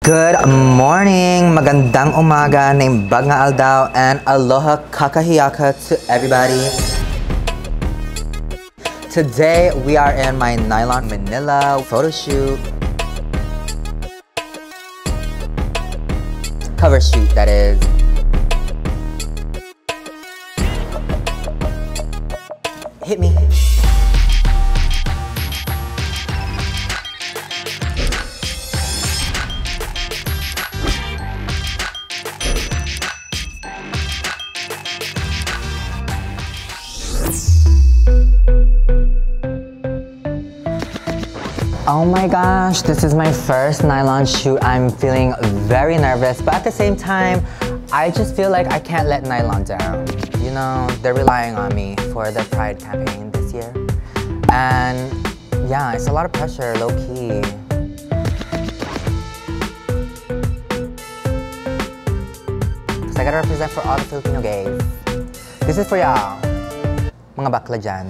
Good morning, magandang umaga, naimbag nga aldaw, and aloha kakahiyaka to everybody. Today we are in my Nylon Manila photo shoot. Cover shoot, that is. Hit me. Oh my gosh, this is my first nylon shoot. I'm feeling very nervous, but at the same time, I just feel like I can't let nylon down. You know, they're relying on me for the Pride campaign this year. And yeah, it's a lot of pressure, low-key. Because I gotta represent for all the Filipino gays. This is for y'all, mga bakla dyan.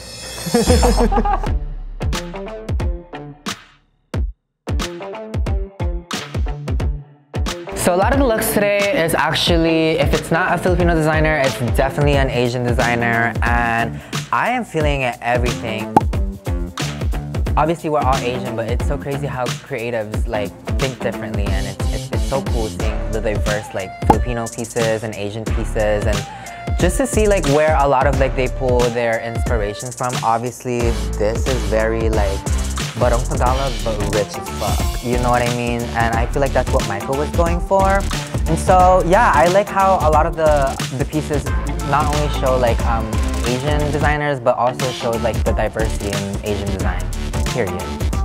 So a lot of the looks today is actually, if it's not a Filipino designer, it's definitely an Asian designer, and I am feeling everything. Obviously we're all Asian, but it's so crazy how creatives like think differently, and it's so cool seeing the diverse like Filipino pieces and Asian pieces, and just to see like where a lot of like they pull their inspirations from. Obviously this is very like Barong Tagalog, but rich as fuck. You know what I mean? And I feel like that's what Michael was going for. And so, yeah, I like how a lot of the pieces not only show like Asian designers, but also show like the diversity in Asian design, period.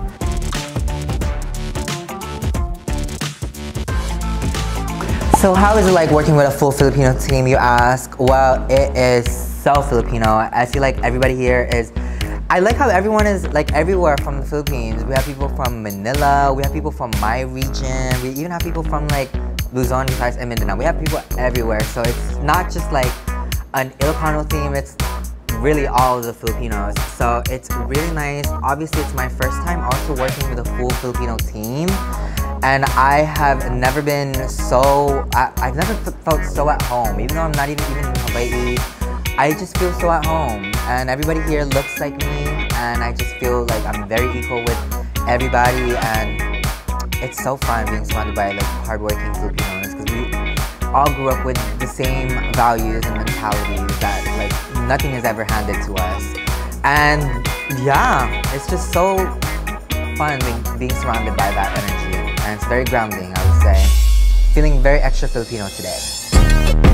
So how is it like working with a full Filipino team, you ask? Well, it is so Filipino. I feel like everybody here is, I like how everyone is like everywhere from the Philippines. We have people from Manila, we have people from my region, we even have people from like Luzon, Visayas, and Mindanao. We have people everywhere, so it's not just like an Ilocano theme, it's really all the Filipinos. So it's really nice. Obviously, it's my first time also working with a full Filipino team. And I have never been so, I've never felt so at home. Even though I'm not even in Hawaii, I just feel so at home, and everybody here looks like me, and I just feel like I'm very equal with everybody, and it's so fun being surrounded by like hardworking Filipinos, because we all grew up with the same values and mentalities that like nothing is ever handed to us. And yeah, it's just so fun being surrounded by that energy, and it's very grounding, I would say. Feeling very extra Filipino today.